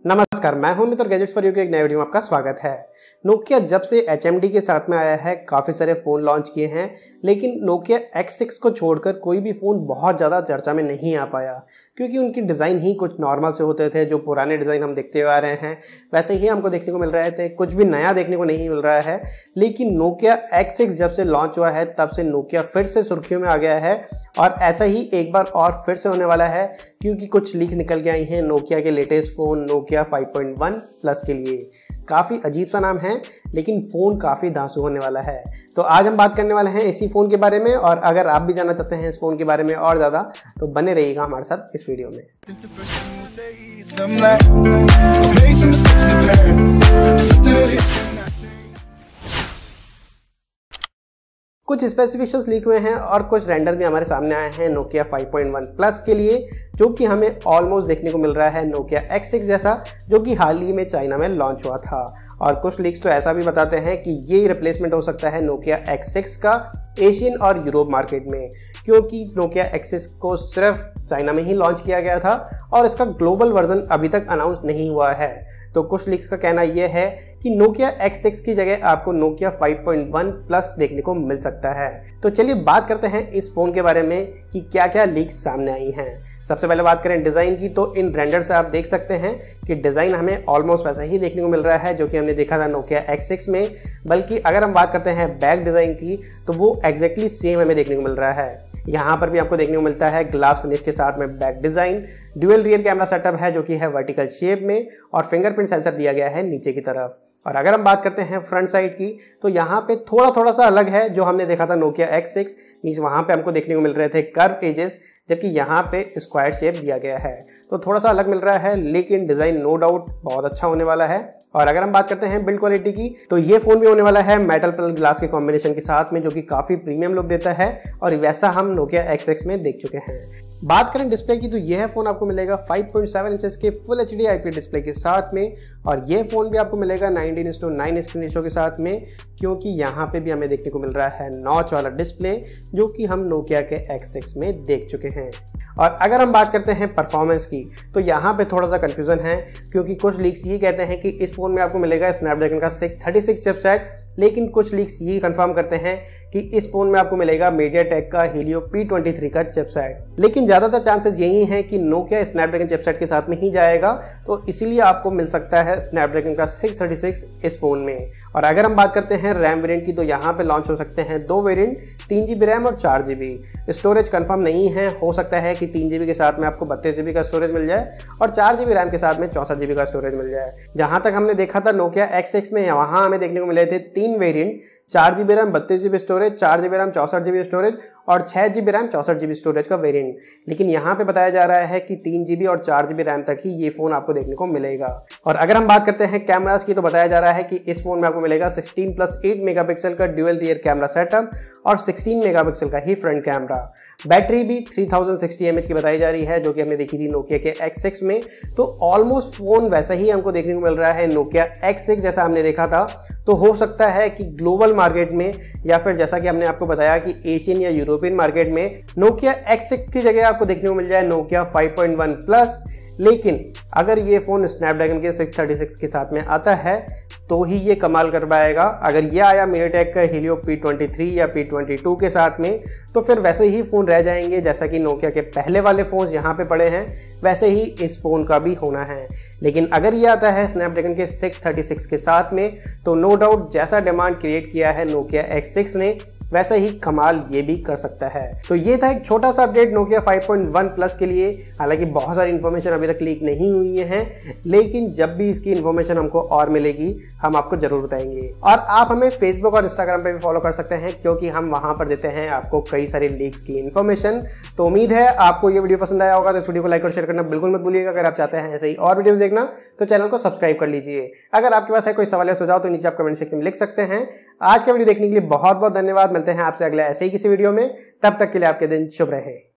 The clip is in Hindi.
नमस्कार, मैं हूं मित्र गैजेट्स फॉर यू के एक नए वीडियो में आपका स्वागत है। नोकिया जब से HMD के साथ में आया है काफ़ी सारे फ़ोन लॉन्च किए हैं, लेकिन नोकिया X6 को छोड़कर कोई भी फ़ोन बहुत ज़्यादा चर्चा में नहीं आ पाया क्योंकि उनकी डिज़ाइन ही कुछ नॉर्मल से होते थे। जो पुराने डिज़ाइन हम देखते हुए आ रहे हैं वैसे ही हमको देखने को मिल रहे थे, कुछ भी नया देखने को नहीं मिल रहा है। लेकिन नोकिया X6 जब से लॉन्च हुआ है तब से नोकिया फिर से सुर्खियों में आ गया है और ऐसा ही एक बार और फिर से होने वाला है क्योंकि कुछ लीक निकल के आई हैं नोकिया के लेटेस्ट फ़ोन नोकिया 5.1 प्लस के लिए। काफ़ी अजीब सा नाम है लेकिन फ़ोन काफ़ी धांसू होने वाला है। तो आज हम बात करने वाले हैं इसी फ़ोन के बारे में, और अगर आप भी जानना चाहते हैं इस फ़ोन के बारे में और ज़्यादा तो बने रहिएगा हमारे साथ इस वीडियो में। कुछ स्पेसिफिकेशंस लीक हुए हैं और कुछ रेंडर भी हमारे सामने आए हैं नोकिया 5.1 प्लस के लिए, जो कि हमें ऑलमोस्ट देखने को मिल रहा है नोकिया X6 जैसा, जो कि हाल ही में चाइना में लॉन्च हुआ था। और कुछ लीक्स तो ऐसा भी बताते हैं कि ये रिप्लेसमेंट हो सकता है नोकिया X6 का एशियन और यूरोप मार्केट में, क्योंकि नोकिया X6 को सिर्फ चाइना में ही लॉन्च किया गया था और इसका ग्लोबल वर्जन अभी तक अनाउंस नहीं हुआ है। तो कुछ लीक्स का कहना यह है कि नोकिया X6 की जगह आपको नोकिया 5.1 प्लस देखने को मिल सकता है। तो चलिए बात करते हैं इस फ़ोन के बारे में कि क्या क्या लीक्स सामने आई हैं। सबसे पहले बात करें डिज़ाइन की, तो इन रेंडर से आप देख सकते हैं कि डिज़ाइन हमें ऑलमोस्ट वैसा ही देखने को मिल रहा है जो कि हमने देखा था नोकिया X6 में। बल्कि अगर हम बात करते हैं बैक डिज़ाइन की तो वो एग्जैक्टली सेम हमें देखने को मिल रहा है। यहाँ पर भी आपको देखने को मिलता है ग्लास फिनिश के साथ में back design. Dual rear camera setup है जो कि है वर्टिकल शेप में, और फिंगरप्रिंट सेंसर दिया गया है नीचे की तरफ। और अगर हम बात करते हैं फ्रंट साइड की तो यहाँ पे थोड़ा सा अलग है। जो हमने देखा था नोकिया X6 मीन्स वहाँ पे हमको देखने को मिल रहे थे कर्व एजेस, जबकि यहाँ पे स्क्वायर शेप दिया गया है। तो थोड़ा सा अलग मिल रहा है, लेकिन डिज़ाइन नो डाउट बहुत अच्छा होने वाला है। और अगर हम बात करते हैं बिल्ड क्वालिटी की तो ये फ़ोन भी होने वाला है मेटल प्लस ग्लास के कॉम्बिनेशन के साथ में, जो कि काफ़ी प्रीमियम लुक देता है और वैसा हम नोकिया X6 में देख चुके हैं। बात करें डिस्प्ले की तो यह फ़ोन आपको मिलेगा 5.7 इंचेस के फुल HD IPS डिस्प्ले के साथ में, और यह फ़ोन भी आपको मिलेगा 19:9 स्क्रीन रेशो के साथ में, क्योंकि यहाँ पे भी हमें देखने को मिल रहा है नॉच वाला डिस्प्ले जो कि हम नोकिया के X6 में देख चुके हैं। और अगर हम बात करते हैं परफॉर्मेंस की तो यहाँ पे थोड़ा सा कन्फ्यूज़न है, क्योंकि कुछ लीक्स ये कहते हैं कि इस फ़ोन में आपको मिलेगा स्नैपड्रैगन का 636 चिपसेट, लेकिन कुछ लीक्स ये कंफर्म करते हैं कि इस फ़ोन में आपको मिलेगा मीडियाटेक का हीलियो P23 का चिपसेट। लेकिन ज़्यादातर चांसेस यही हैं कि नोकिया स्नैपड्रैगन चिपसेट के साथ में ही जाएगा, तो इसीलिए आपको मिल सकता है स्नैपड्रैगन का 636 इस फ़ोन में। और अगर हम बात करते हैं रैम वेरिएंट की तो यहाँ पे लॉन्च हो सकते हैं दो वेरिएंट, 3GB रैम और 4GB। स्टोरेज कंफर्म नहीं है, हो सकता है कि 3GB के साथ में आपको 32GB का स्टोरेज मिल जाए और 4GB रैम के साथ में 64GB का स्टोरेज मिल जाए। जहाँ तक हमने देखा था नोकिया X6 में, वहाँ हमें देखने को मिले थे 3 variant, 4GB RAM 32GB storage, 4GB RAM 64GB storage और 6GB रैम 64GB स्टोरेज का वेरिएंट। लेकिन यहाँ पे बताया जा रहा है कि 3GB और 4GB रैम तक ही ये फ़ोन आपको देखने को मिलेगा। और अगर हम बात करते हैं कैमरास की तो बताया जा रहा है कि इस फ़ोन में आपको मिलेगा 16+8 मेगापिक्सल का ड्यूअल रियर कैमरा सेटअप और 16 मेगापिक्सल का ही फ्रंट कैमरा। बैटरी भी 3060 mAh की बताई जा रही है, जो कि हमने देखी थी नोकिया के X6 में। तो ऑलमोस्ट फ़ोन वैसा ही हमको देखने को मिल रहा है नोकिया X6 जैसा हमने देखा था। तो हो सकता है कि ग्लोबल मार्केट में या फिर जैसा कि हमने आपको बताया कि एशियन या यूरोपियन मार्केट में नोकिया X6 की जगह आपको देखने को मिल जाए नोकिया 5.1 प्लस। लेकिन अगर ये फ़ोन स्नैपड्रैगन के 636 के साथ में आता है तो ही ये कमाल कर पाएगा। अगर ये आया मीडियाटेक का हीलियो P23 या P22 के साथ में तो फिर वैसे ही फ़ोन रह जाएंगे जैसा कि नोकिया के पहले वाले फ़ोन्स यहाँ पे पड़े हैं, वैसे ही इस फ़ोन का भी होना है। लेकिन अगर ये आता है स्नैपड्रैगन के 636 के साथ में तो नो डाउट जैसा डिमांड क्रिएट किया है नोकिया X6 ने वैसा ही कमाल ये भी कर सकता है। तो ये था एक छोटा सा अपडेट नोकिया 5.1 प्लस के लिए। हालांकि बहुत सारी इन्फॉर्मेशन अभी तक लीक नहीं हुई है, लेकिन जब भी इसकी इन्फॉर्मेशन हमको और मिलेगी हम आपको जरूर बताएंगे। और आप हमें फेसबुक और इंस्टाग्राम पे भी फॉलो कर सकते हैं, क्योंकि हम वहां पर देते हैं आपको कई सारी लीक्स की इन्फॉर्मेशन। तो उम्मीद है आपको ये वीडियो पसंद आया होगा, तो इस वीडियो को लाइक और शेयर करना बिल्कुल मत भूलिएगा। अगर आप चाहते हैं ऐसे ही और वीडियोस देखना तो चैनल को सब्सक्राइब कर लीजिए। अगर आपके पास है कोई सवाल या सुझाव तो नीचे आप कमेंट सेक्शन में लिख सकते हैं। आज का वीडियो देखने के लिए बहुत बहुत धन्यवाद। मिलते हैं आपसे अगले ऐसे ही किसी वीडियो में, तब तक के लिए आपके दिन शुभ रहे।